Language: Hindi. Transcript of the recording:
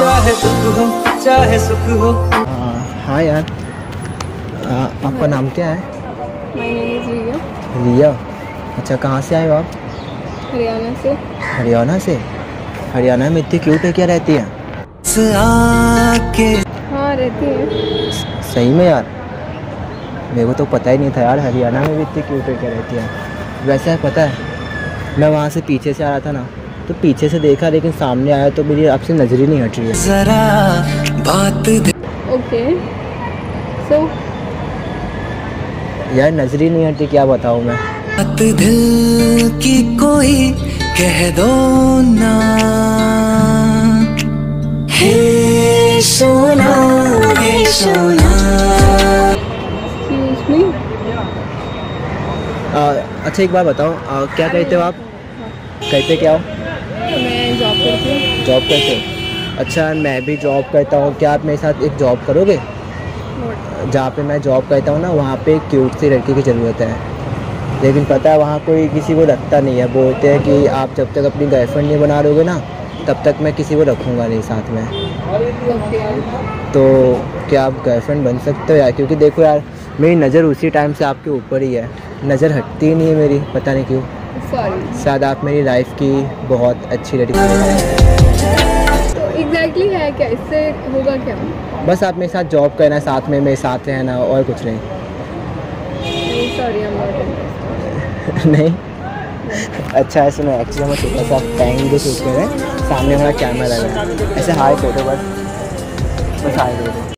चाहे दुख हो चाहे सुख हो। हाँ यार, आपका नाम क्या है? My name is Riya. Riya, अच्छा कहाँ से आए हो आप? हरियाणा से। हरियाणा से? हरियाणा में इतनी क्यूट है क्या रहती हैं? हाँ रहती है। सही में यार, मेरे को तो पता ही नहीं था यार, हरियाणा में भी इतनी क्यूट है क्या रहती है। वैसे पता है, मैं वहाँ से पीछे से आ रहा था ना, तो पीछे से देखा लेकिन सामने आया तो मेरी आपसे नज़र ही नहीं हट रही है। जरा बात ओके सो यार नज़र ही नहीं हटती, क्या बताऊँ मैं। बात दिल की कोई कह दो ना, हे सोना हे सोना। Excuse me. अच्छा एक बात बताओ, क्या कहते हो आप? कहते क्या हो? मैं जॉब करती हूँ। जॉब करते हो? अच्छा मैं भी जॉब करता हूँ, क्या आप मेरे साथ एक जॉब करोगे? जहाँ पे मैं जॉब करता हूँ ना, वहाँ पे एक क्यूट सी लड़की की ज़रूरत है, लेकिन पता है वहाँ कोई किसी को रखता नहीं है। बोलते हैं कि आप जब तक अपनी गर्लफ्रेंड नहीं बना लोगे ना, तब तक मैं किसी को रखूँगा नहीं साथ में। तो क्या आप गर्लफ्रेंड बन सकते हो यार? क्योंकि देखो यार, मेरी नज़र उसी टाइम से आपके ऊपर ही है, नज़र हटती ही नहीं है मेरी, पता नहीं क्यों। सॉरी। शायद आप मेरी लाइफ की बहुत अच्छी लड़की। तो एग्जैक्टली है क्या, इससे होगा क्या? बस आप मेरे साथ जॉब करना, साथ में मेरे साथ रहना, और कुछ नहीं। Sorry I am not interested. नहीं? अच्छा ऐसे मैं एक्चुअली मैं छोटा सा टाइम भी शूट कर रहे हैं, सामने हमारा कैमरा लगा है, ऐसे हाई फोटो बस हाई दे दो।